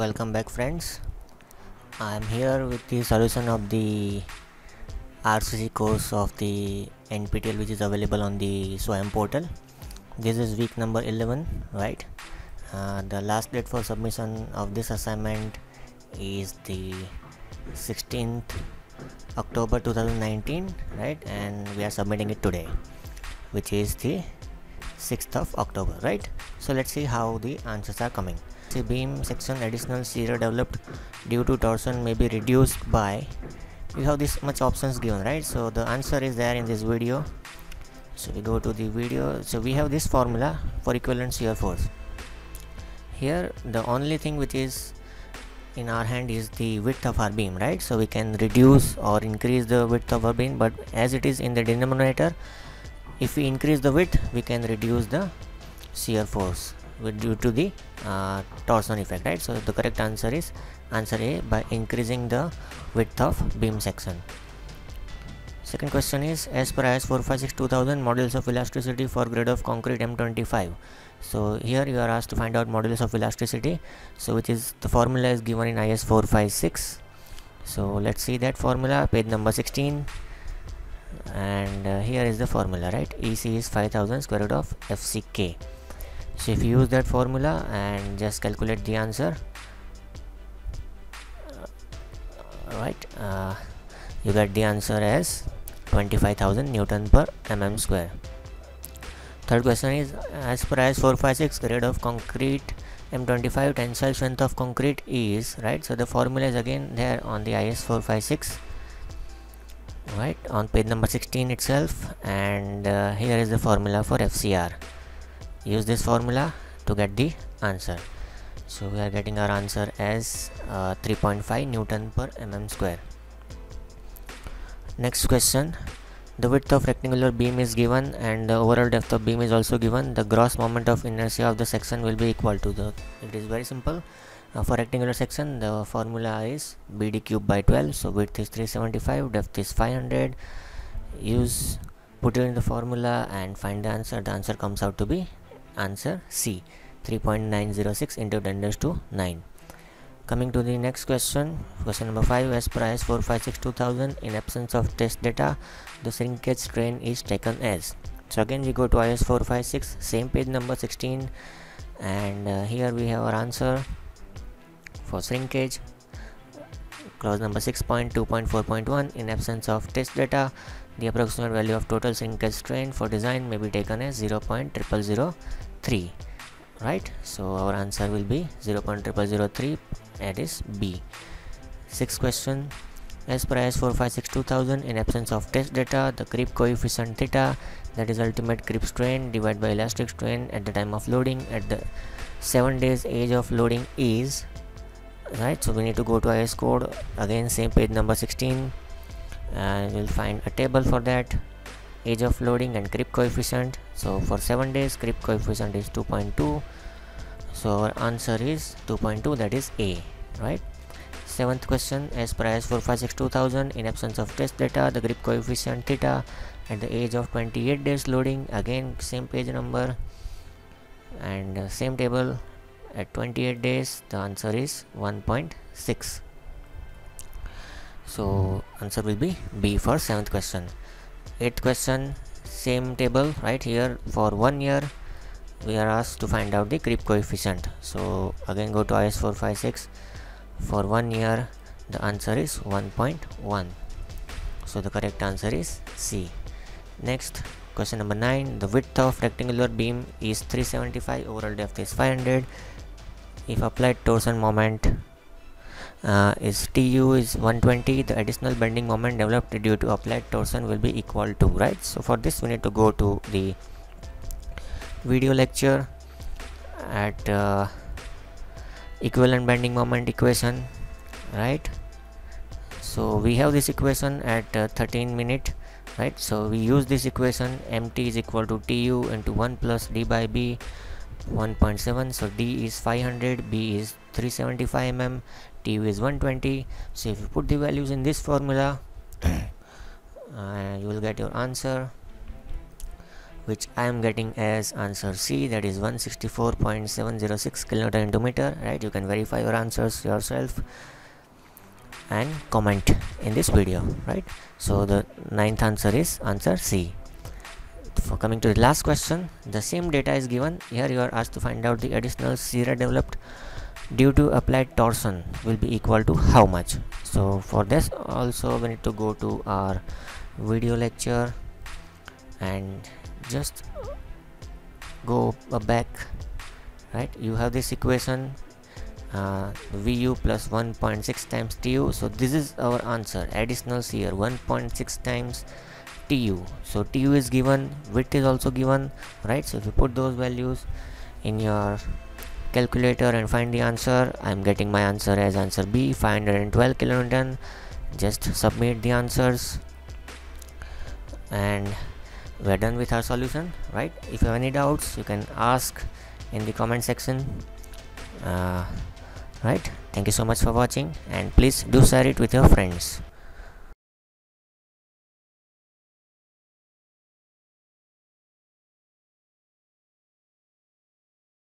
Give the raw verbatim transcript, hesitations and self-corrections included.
Welcome back, friends. I am here with the solution of the R C C course of the N P T L, which is available on the SWAYAM portal. This is week number eleven, right? Uh, the last date for submission of this assignment is the sixteenth October two thousand nineteen, right? And we are submitting it today, which is the sixth of October, right? So let's see how the answers are coming. The beam section additional shear developed due to torsion may be reduced by, we have this much options given, right? So the answer is there in this video. So we go to the video. So we have this formula for equivalent shear force. Here the only thing which is in our hand is the width of our beam, right? So we can reduce or increase the width of our beam, but as it is in the denominator, if we increase the width, we can reduce the shear force with due to the uh, torsion effect, right? So the correct answer is answer A, by increasing the width of beam section. Second question is, as per I S four five six two thousand, modulus of elasticity for grade of concrete M twenty-five. So here you are asked to find out modulus of elasticity, so which is the formula is given in I S four five six. So let's see that formula, page number sixteen, and uh, here is the formula, right? E C is five thousand square root of F C K. So if you use that formula and just calculate the answer, uh, right, uh, you get the answer as twenty-five thousand Newton per mm square. Third question is, as per I S four five six, grade of concrete M twenty-five, tensile strength of concrete is, right? So the formula is again there on the I S four five six, right, on page number sixteen itself, and uh, here is the formula for F C R. Use this formula to get the answer. So we are getting our answer as uh, three point five Newton per mm square. Next question, the width of rectangular beam is given and the overall depth of beam is also given. The gross moment of inertia of the section will be equal to the, it is very simple. Uh, for rectangular section, the formula is B D cube by twelve. So width is three seventy-five, depth is five hundred. Use, put it in the formula and find the answer. The answer comes out to be answer C, three point nine zero six into ten raised to nine. Coming to the next question, question number five, as per I S four five six two thousand, in absence of test data, the shrinkage strain is taken as. So again we go to I S four five six, same page number sixteen, and uh, here we have our answer for shrinkage, clause number six point two point four point one. In absence of test data, the approximate value of total shrinkage strain for design may be taken as zero point zero zero zero three, right? So our answer will be zero point zero zero zero three, that is B. Sixth question, as per I S four five six two thousand, in absence of test data, the creep coefficient theta, that is ultimate creep strain divided by elastic strain at the time of loading at the seven days age of loading is, right? So we need to go to I S code, again same page number sixteen, and we'll find a table for that, age of loading and creep coefficient. So for seven days, creep coefficient is two point two, so our answer is two point two, that is A, right? Seventh question, as per I S four five six two thousand, in absence of test data, the creep coefficient theta at the age of twenty-eight days loading, again same page number and uh, same table, at twenty-eight days the answer is one point six. So answer will be B for seventh question. Eighth question, same table, right? Here for one year we are asked to find out the creep coefficient. So again go to I S four five six, for one year the answer is one point one. So the correct answer is C. Next, question number nine, the width of rectangular beam is three seventy-five, overall depth is five hundred. If applied torsion moment Uh, is T U is one twenty, the additional bending moment developed due to applied torsion will be equal to, right? So for this we need to go to the video lecture at uh, equivalent bending moment equation, right? So we have this equation at uh, thirteen minute, right? So we use this equation, mt is equal to T U into one plus d by b, one point seven. So d is five hundred, b is three seventy-five millimeters, T U is one twenty. So if you put the values in this formula, uh, you will get your answer, which I am getting as answer C, that is one sixty-four point seven zero six kilonewton into meter, right? You can verify your answers yourself and comment in this video, right? So the ninth answer is answer C. For coming to the last question, the same data is given. Here you are asked to find out the additional shear developed due to applied torsion will be equal to how much. So for this also we need to go to our video lecture and just go back, right? You have this equation, uh, vu plus one point six times tu. So this is our answer, additional shear one point six times tu. So tu is given, width is also given, right? So if you put those values in your calculator and find the answer, I'm getting my answer as answer B, five hundred twelve kilonewton. Just submit the answers and we're done with our solution, right? If you have any doubts, you can ask in the comment section, uh, right? Thank you so much for watching, and please do share it with your friends.